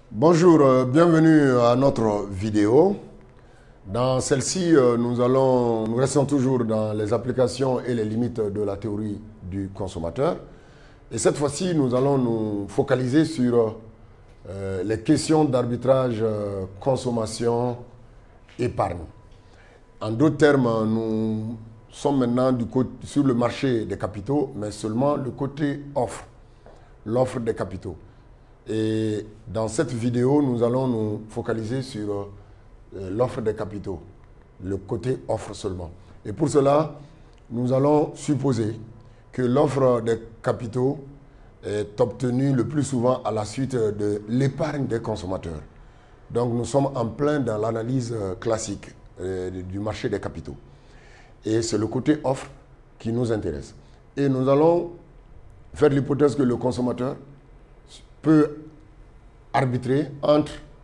Bonjour, bienvenue à notre vidéo. Dans celle-ci, nous restons toujours dans les applications et les limites de la théorie du consommateur. Et cette fois-ci, nous allons nous focaliser sur les questions d'arbitrage consommation-épargne. En d'autres termes, nous sommes maintenant sur le marché des capitaux, mais seulement le côté offre, l'offre des capitaux. Et dans cette vidéo, nous allons nous focaliser sur l'offre des capitaux, le côté offre seulement. Et pour cela, nous allons supposer que l'offre des capitaux est obtenue le plus souvent à la suite de l'épargne des consommateurs. Donc nous sommes en plein dans l'analyse classique du marché des capitaux. Et c'est le côté offre qui nous intéresse. Et nous allons faire l'hypothèse que le consommateur peut arbitrer en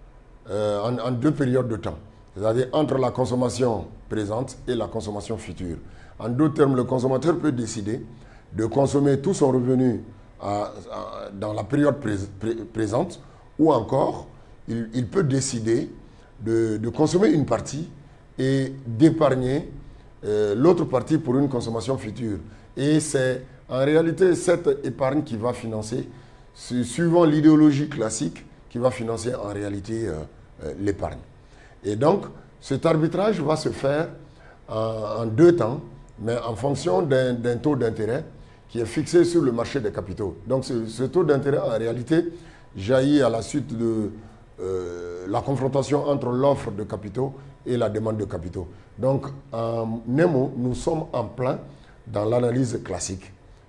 deux périodes de temps, c'est-à-dire entre la consommation présente et la consommation future. En d'autres termes, le consommateur peut décider de consommer tout son revenu dans la période présente, ou encore il peut décider de consommer une partie et d'épargner l'autre partie pour une consommation future. Et c'est en réalité cette épargne qui va financer, suivant l'idéologie classique, qui va financer en réalité l'épargne. Et donc, cet arbitrage va se faire en deux temps, mais en fonction d'un taux d'intérêt qui est fixé sur le marché des capitaux. Donc, ce taux d'intérêt, en réalité, jaillit à la suite de la confrontation entre l'offre de capitaux et la demande de capitaux. Donc, en un mot, nous sommes en plein dans l'analyse classique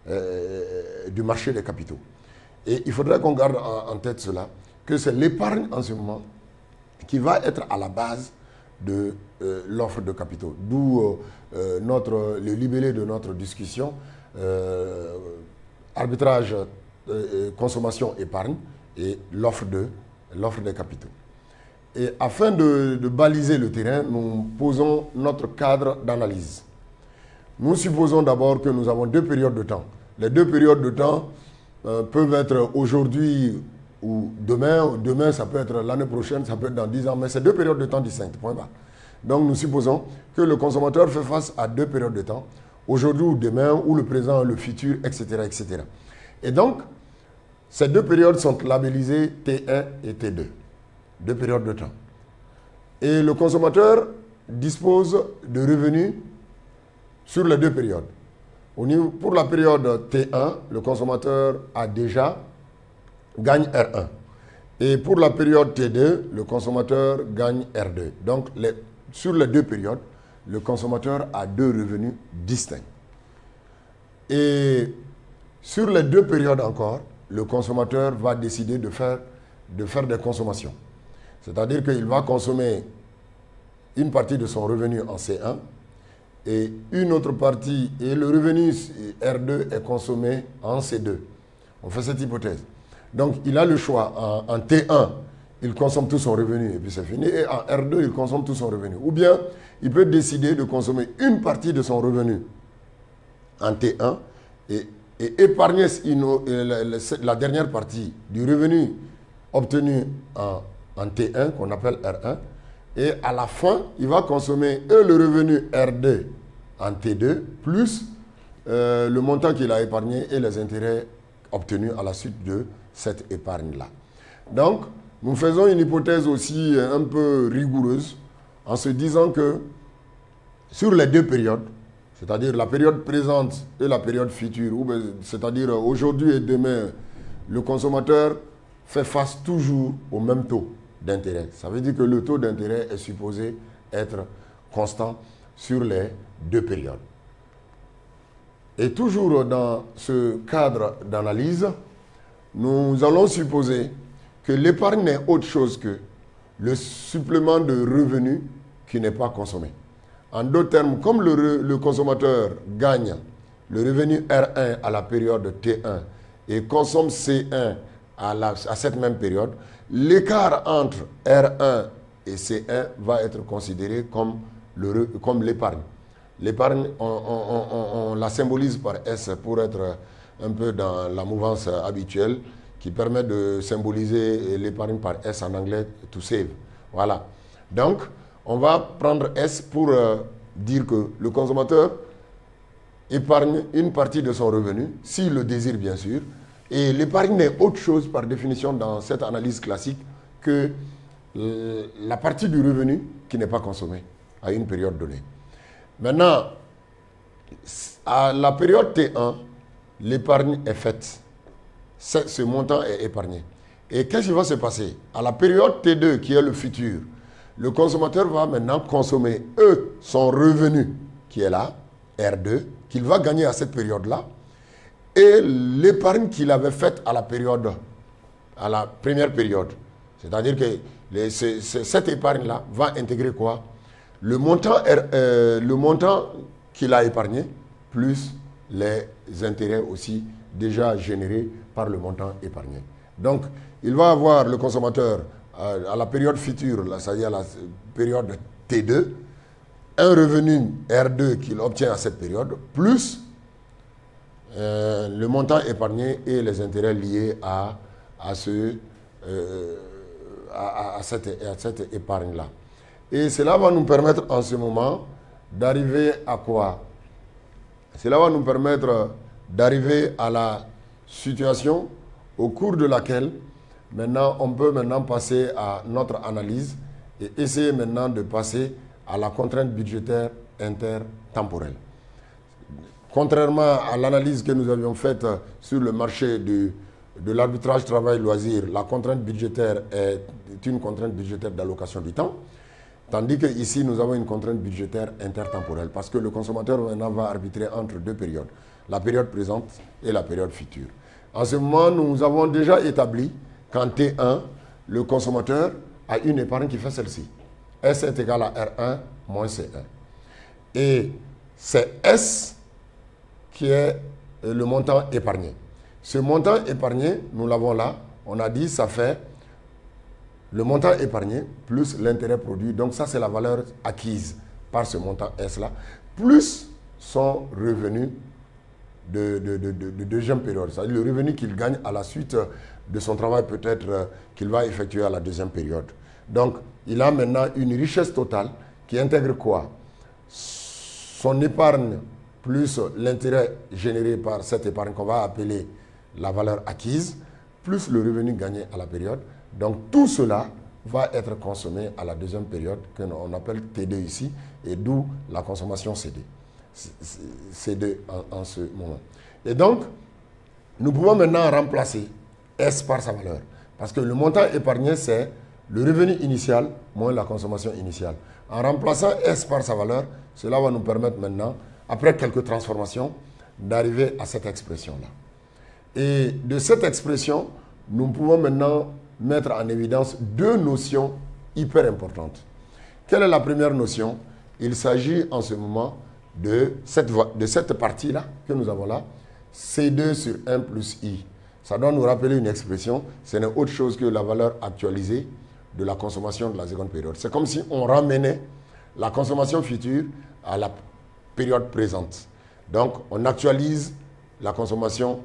du marché des capitaux. Et il faudrait qu'on garde en tête cela, que c'est l'épargne en ce moment qui va être à la base de l'offre de capitaux. D'où le libellé de notre discussion, arbitrage, consommation, épargne et l'offre des capitaux. Et afin de baliser le terrain, nous posons notre cadre d'analyse. Nous supposons d'abord que nous avons deux périodes de temps. Les deux périodes de temps peuvent être aujourd'hui ou demain. Demain, ça peut être l'année prochaine, ça peut être dans 10 ans, mais c'est deux périodes de temps distinctes, point barre. Donc, nous supposons que le consommateur fait face à deux périodes de temps, aujourd'hui ou demain, ou le présent, le futur, etc., etc. Et donc, ces deux périodes sont labellisées T1 et T2, deux périodes de temps. Et le consommateur dispose de revenus sur les deux périodes. Pour la période T1, le consommateur gagne R1. Et pour la période T2, le consommateur gagne R2. Donc, sur les deux périodes, le consommateur a deux revenus distincts. Et sur les deux périodes encore, le consommateur va décider de faire des consommations. C'est-à-dire qu'il va consommer une partie de son revenu en C1 et une autre partie, et le revenu R2 est consommé en C2. On fait cette hypothèse. Donc, il a le choix. En T1, il consomme tout son revenu et puis c'est fini. Et en R2, il consomme tout son revenu. Ou bien, il peut décider de consommer une partie de son revenu en T1 et épargner la dernière partie du revenu obtenu en T1, qu'on appelle R1. Et à la fin, il va consommer le revenu R2 en T2, plus le montant qu'il a épargné et les intérêts obtenus à la suite de cette épargne-là. Donc, nous faisons une hypothèse aussi un peu rigoureuse en se disant que sur les deux périodes, c'est-à-dire la période présente et la période future, c'est-à-dire aujourd'hui et demain, le consommateur fait face toujours au même taux d'intérêt. Ça veut dire que le taux d'intérêt est supposé être constant sur les deux périodes. Et toujours dans ce cadre d'analyse, nous allons supposer que l'épargne n'est autre chose que le supplément de revenus qui n'est pas consommé. En d'autres termes, comme le consommateur gagne le revenu R1 à la période T1 et consomme C1 à cette même période, l'écart entre R1 et C1 va être considéré comme l'épargne. L'épargne, on la symbolise par S pour être un peu dans la mouvance habituelle, qui permet de symboliser l'épargne par S en anglais, to save. Voilà. Donc, on va prendre S pour dire que le consommateur épargne une partie de son revenu, s'il le désire bien sûr. Et l'épargne n'est autre chose par définition dans cette analyse classique que la partie du revenu qui n'est pas consommée à une période donnée. Maintenant, à la période T1, l'épargne est faite. Ce montant est épargné. Et qu'est-ce qui va se passer? À la période T2, qui est le futur, le consommateur va maintenant consommer, son revenu qui est là, R2, qu'il va gagner à cette période-là, et l'épargne qu'il avait faite à la première période. C'est-à-dire que cette épargne-là va intégrer quoi? Le montant qu'il a épargné, plus les intérêts aussi déjà générés par le montant épargné. Donc, il va avoir le consommateur à la période future, c'est-à-dire à la période T2, un revenu R2 qu'il obtient à cette période, plus le montant épargné et les intérêts liés à cette épargne-là. Et cela va nous permettre en ce moment d'arriver à quoi? Cela va nous permettre d'arriver à la situation au cours de laquelle maintenant on peut passer à notre analyse et essayer maintenant de passer à la contrainte budgétaire intertemporelle. Contrairement à l'analyse que nous avions faite sur le marché de l'arbitrage travail-loisir, la contrainte budgétaire est une contrainte budgétaire d'allocation du temps, tandis qu'ici nous avons une contrainte budgétaire intertemporelle parce que le consommateur maintenant va arbitrer entre deux périodes, la période présente et la période future. En ce moment, nous avons déjà établi qu'en T1, le consommateur a une épargne qui fait celle-ci. S est égal à R1 moins C1. Et c'est S qui est le montant épargné. Ce montant épargné, nous l'avons là, on a dit ça fait le montant épargné plus l'intérêt produit. Donc ça, c'est la valeur acquise par ce montant S-là, plus son revenu de deuxième période. C'est-à-dire le revenu qu'il gagne à la suite de son travail peut-être qu'il va effectuer à la deuxième période. Donc, il a maintenant une richesse totale qui intègre quoi? Son épargne plus l'intérêt généré par cette épargne qu'on va appeler la valeur acquise, plus le revenu gagné à la période. Donc, tout cela va être consommé à la deuxième période qu'on appelle T2 ici, et d'où la consommation C2. C2 en ce moment. Et donc, nous pouvons maintenant remplacer S par sa valeur. Parce que le montant épargné, c'est le revenu initial moins la consommation initiale. En remplaçant S par sa valeur, cela va nous permettre maintenant, après quelques transformations, d'arriver à cette expression-là. Et de cette expression, nous pouvons maintenant mettre en évidence deux notions hyper importantes. Quelle est la première notion? Il s'agit en ce moment de cette partie-là que nous avons là, C2 sur 1 plus I. Ça doit nous rappeler une expression, ce n'est autre chose que la valeur actualisée de la consommation de la seconde période. C'est comme si on ramenait la consommation future à la période présente. Donc, on actualise la consommation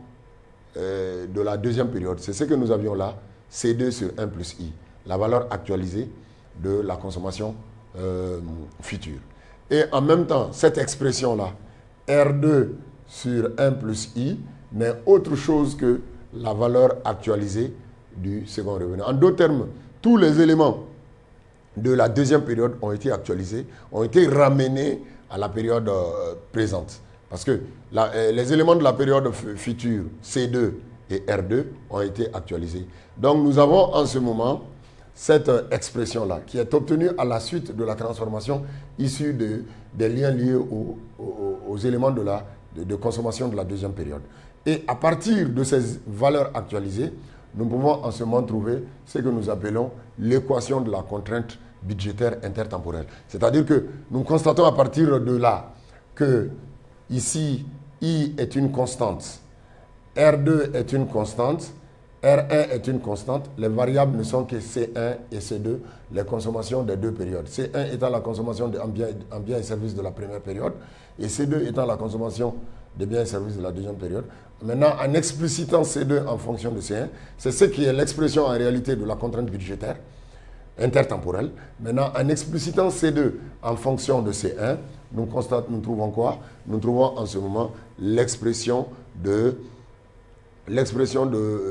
de la deuxième période. C'est ce que nous avions là, C2 sur 1 plus I, la valeur actualisée de la consommation future. Et en même temps, cette expression-là, R2 sur 1 plus I, n'est autre chose que la valeur actualisée du second revenu. En d'autres termes, tous les éléments de la deuxième période ont été actualisés, ont été ramenés à la période présente. Parce que les éléments de la période future, C2 et R2, ont été actualisés. Donc nous avons en ce moment cette expression-là, qui est obtenue à la suite de la transformation issue des liens liés aux éléments de consommation de la deuxième période. Et à partir de ces valeurs actualisées, nous pouvons en ce moment trouver ce que nous appelons l'équation de la contrainte budgétaire intertemporelle. C'est-à-dire que nous constatons à partir de là que ici, I est une constante, R2 est une constante, R1 est une constante. Les variables ne sont que C1 et C2, les consommations des deux périodes. C1 étant la consommation en biens et services de la première période et C2 étant la consommation des biens et services de la deuxième période. Maintenant, en explicitant C2 en fonction de C1, c'est ce qui est l'expression en réalité de la contrainte budgétaire intertemporelle. Maintenant, en explicitant C2 en fonction de C1, nous trouvons quoi? Nous trouvons en ce moment l'expression de l'équation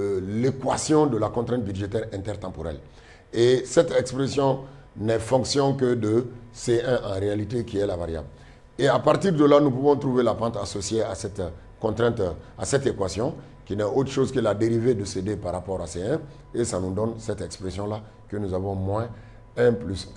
de la contrainte budgétaire intertemporelle. Et cette expression n'est fonction que de C1 en réalité qui est la variable. Et à partir de là, nous pouvons trouver la pente associée à cette contrainte, à cette équation, qui n'est autre chose que la dérivée de CD par rapport à C1. Et ça nous donne cette expression-là que nous avons moins 1 plus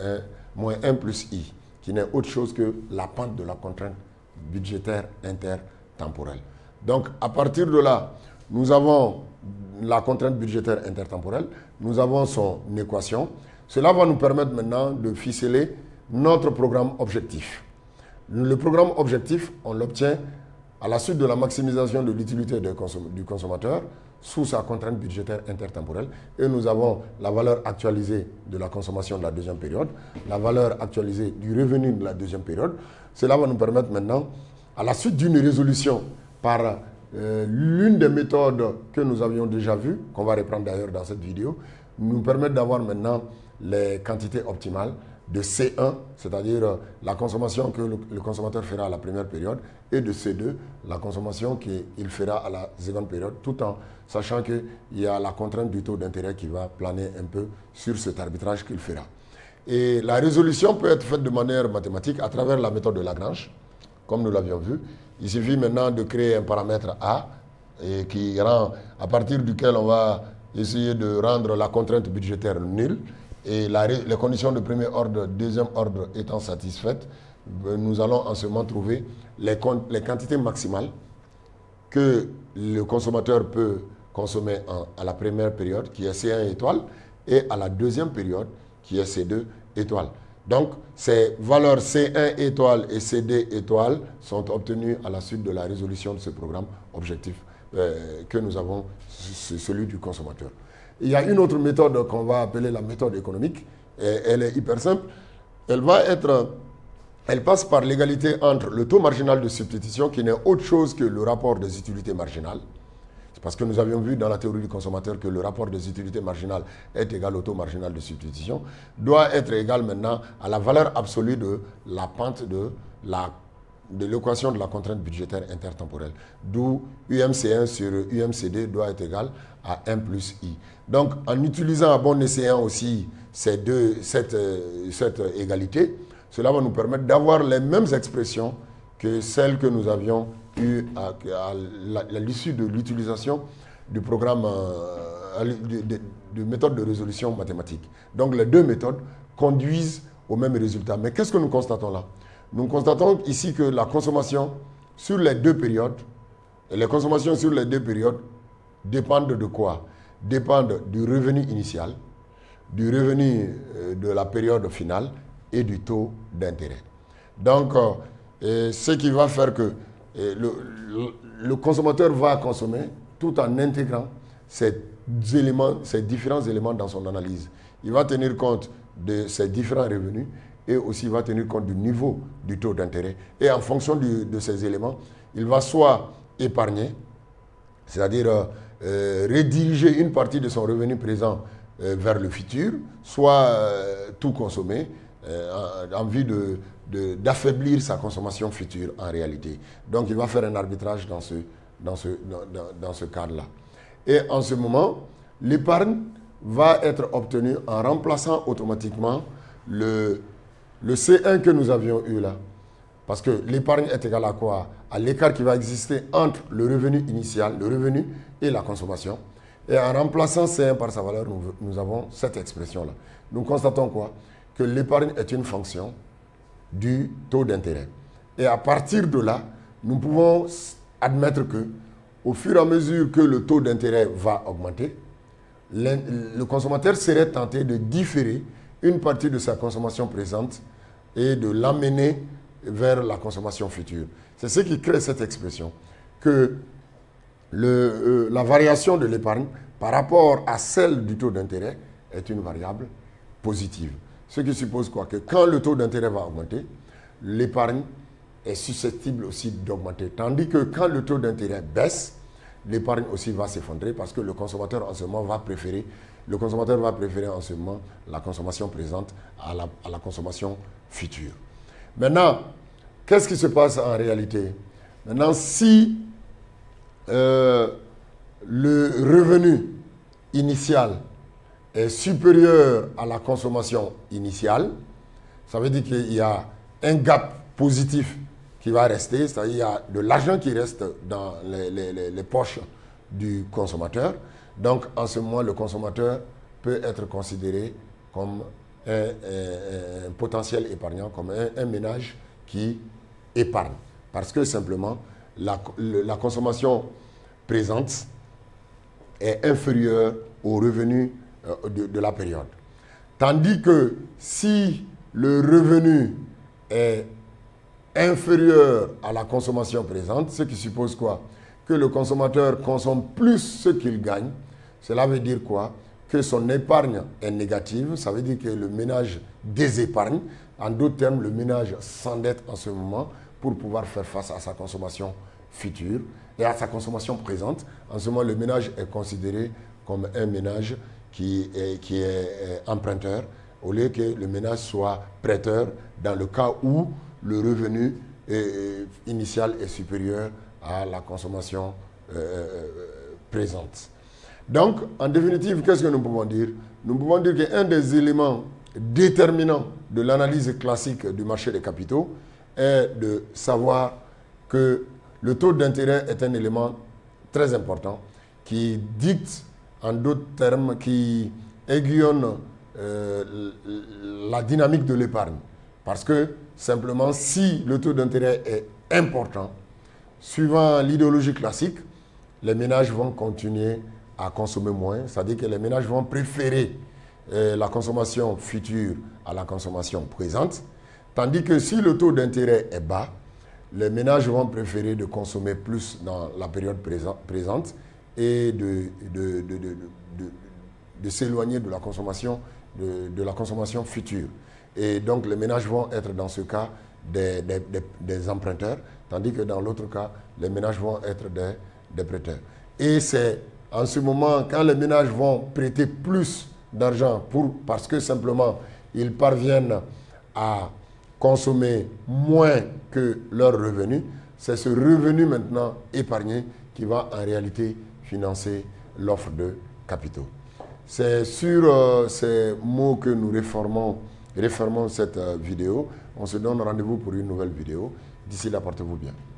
I, qui n'est autre chose que la pente de la contrainte budgétaire intertemporelle. Donc, à partir de là, nous avons la contrainte budgétaire intertemporelle, nous avons son équation. Cela va nous permettre maintenant de ficeler notre programme objectif. Le programme objectif, on l'obtient à la suite de la maximisation de l'utilité du consommateur sous sa contrainte budgétaire intertemporelle. Et nous avons la valeur actualisée de la consommation de la deuxième période, la valeur actualisée du revenu de la deuxième période. Cela va nous permettre maintenant, à la suite d'une résolution par l'une des méthodes que nous avions déjà vues, qu'on va reprendre d'ailleurs dans cette vidéo, nous permettre d'avoir maintenant les quantités optimales de C1, c'est-à-dire la consommation que le consommateur fera à la première période, et de C2, la consommation qu'il fera à la seconde période, tout en sachant qu'il y a la contrainte du taux d'intérêt qui va planer un peu sur cet arbitrage qu'il fera. Et la résolution peut être faite de manière mathématique à travers la méthode de Lagrange, comme nous l'avions vu. Il suffit maintenant de créer un paramètre A, et qui rend, à partir duquel on va essayer de rendre la contrainte budgétaire nulle. Et les conditions de premier ordre, deuxième ordre étant satisfaites, nous allons en ce moment trouver les quantités maximales que le consommateur peut consommer à la première période, qui est C1 étoile, et à la deuxième période, qui est C2 étoile. Donc, ces valeurs C1 étoile et CD étoile sont obtenues à la suite de la résolution de ce programme objectif que nous avons, c'est celui du consommateur. Il y a une autre méthode qu'on va appeler la méthode économique. Et elle est hyper simple. Elle passe par l'égalité entre le taux marginal de substitution, qui n'est autre chose que le rapport des utilités marginales. C'est parce que nous avions vu dans la théorie du consommateur que le rapport des utilités marginales est égal au taux marginal de substitution, doit être égal maintenant à la valeur absolue de la pente de l'équation de la contrainte budgétaire intertemporelle. D'où UMC1 sur UMCD doit être égal à 1 plus I. Donc, en utilisant à bon escient aussi cette égalité, cela va nous permettre d'avoir les mêmes expressions que celles que nous avions eues à l'issue de l'utilisation du programme de méthode de résolution mathématique. Donc, les deux méthodes conduisent au même résultat. Mais qu'est-ce que nous constatons là? Nous constatons ici que la consommation sur les deux périodes, dépendent de quoi? Dépendent du revenu initial, du revenu de la période finale et du taux d'intérêt. Donc, ce qui va faire que le consommateur va consommer tout en intégrant ces différents éléments dans son analyse. Il va tenir compte de ces différents revenus et aussi il va tenir compte du niveau du taux d'intérêt. Et en fonction de ces éléments, il va soit épargner, c'est-à-dire rediriger une partie de son revenu présent vers le futur, soit tout consommer en vue d'affaiblir sa consommation future en réalité. Donc il va faire un arbitrage dans ce cadre-là. Et en ce moment, l'épargne va être obtenue en remplaçant automatiquement le C1 que nous avions eu là. Parce que l'épargne est égale à quoi? À l'écart qui va exister entre le revenu initial, le revenu et la consommation. Et en remplaçant C1 par sa valeur, nous avons cette expression-là. Nous constatons quoi? Que l'épargne est une fonction du taux d'intérêt. Et à partir de là, nous pouvons admettre que, au fur et à mesure que le taux d'intérêt va augmenter, le consommateur serait tenté de différer une partie de sa consommation présente et de l'amener vers la consommation future. C'est ce qui crée cette expression, que la variation de l'épargne par rapport à celle du taux d'intérêt est une variable positive. Ce qui suppose quoi? Que quand le taux d'intérêt va augmenter, l'épargne est susceptible aussi d'augmenter. Tandis que quand le taux d'intérêt baisse, l'épargne aussi va s'effondrer parce que le consommateur en ce moment va préférer, en ce moment la consommation présente à la consommation future. Maintenant, qu'est-ce qui se passe en réalité? Maintenant, si le revenu initial est supérieur à la consommation initiale, ça veut dire qu'il y a un gap positif qui va rester, c'est-à-dire qu'il y a de l'argent qui reste dans les poches du consommateur. Donc, en ce moment, le consommateur peut être considéré comme un potentiel épargnant, comme un ménage qui épargne. Parce que simplement, la consommation présente est inférieure aux revenus de la période. Tandis que si le revenu est inférieur à la consommation présente, ce qui suppose quoi? Que le consommateur consomme plus ce qu'il gagne. Cela veut dire quoi? Que son épargne est négative. Ça veut dire que le ménage désépargne. En d'autres termes, le ménage s'endette en ce moment pour pouvoir faire face à sa consommation future et à sa consommation présente. En ce moment, le ménage est considéré comme un ménage qui est emprunteur, au lieu que le ménage soit prêteur dans le cas où le revenu initial est supérieur à la consommation présente. Donc, en définitive, qu'est-ce que nous pouvons dire? Nous pouvons dire qu'un des éléments déterminants de l'analyse classique du marché des capitaux est de savoir que le taux d'intérêt est un élément très important qui dicte, en d'autres termes, qui aiguillonne la dynamique de l'épargne. Parce que, simplement, si le taux d'intérêt est important, suivant l'idéologie classique, les ménages vont continuer à consommer moins. C'est-à-dire que les ménages vont préférer la consommation future à la consommation présente. Tandis que si le taux d'intérêt est bas, les ménages vont préférer de consommer plus dans la période présente et de s'éloigner de la consommation future. Et donc les ménages vont être dans ce cas des emprunteurs, tandis que dans l'autre cas, les ménages vont être des prêteurs. Et c'est en ce moment, quand les ménages vont prêter plus d'argent parce que simplement, ils parviennent à consommer moins que leur revenu, c'est ce revenu maintenant épargné qui va en réalité financer l'offre de capitaux. C'est sur ces mots que nous refermons cette vidéo. On se donne rendez-vous pour une nouvelle vidéo. D'ici là, portez-vous bien.